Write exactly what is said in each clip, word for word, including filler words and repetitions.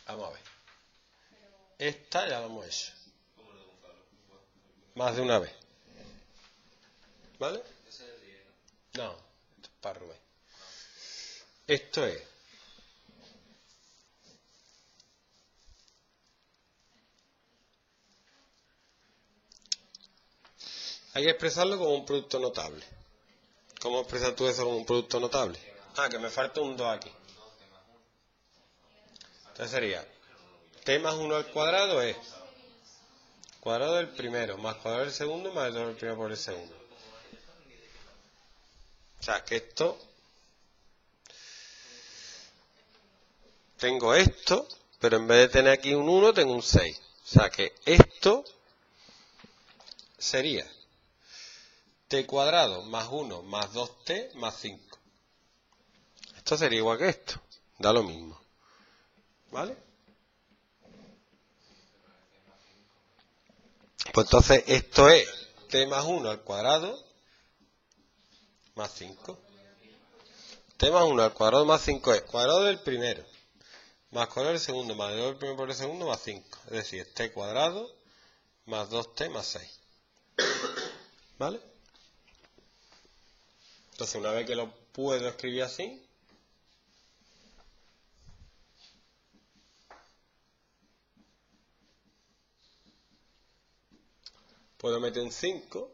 Vamos a ver. Esta ya lo hemos hecho. Más de una vez. ¿Vale? No, esto es para Rubén. Esto es hay que expresarlo como un producto notable. ¿Cómo expresas tú eso como un producto notable? Ah, que me falta un dos aquí. Entonces sería t más uno al cuadrado es cuadrado del primero más cuadrado del segundo más el dos del primero por el segundo. O sea, que esto... Tengo esto, pero en vez de tener aquí un uno, tengo un seis. O sea, que esto sería t cuadrado más uno más dos t más cinco. Esto sería igual que esto. Da lo mismo. ¿Vale? Pues entonces esto es t más uno al cuadrado más cinco. T más uno al cuadrado más cinco es cuadrado del primero más cuadrado del segundo más el dos del primero por el segundo más cinco. Es decir, t cuadrado más dos t más seis. ¿Vale? Entonces una vez que lo puedo escribir así, puedo meter un cinco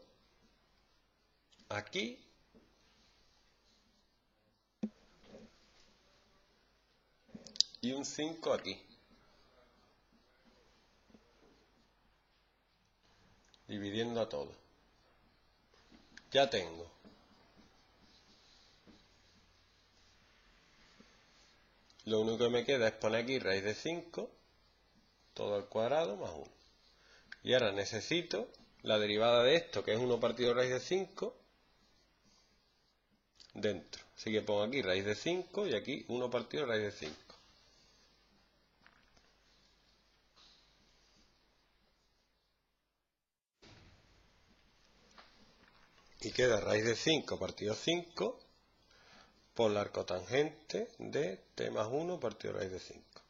aquí y un cinco aquí. Dividiendo a todo. Ya tengo lo único que me queda es poner aquí raíz de cinco, todo al cuadrado más uno. Y ahora necesito la derivada de esto, que es uno partido raíz de cinco, dentro. Así que pongo aquí raíz de cinco y aquí uno partido raíz de cinco. Y queda raíz de cinco partido cinco por la arcotangente de t más uno partido raíz de cinco.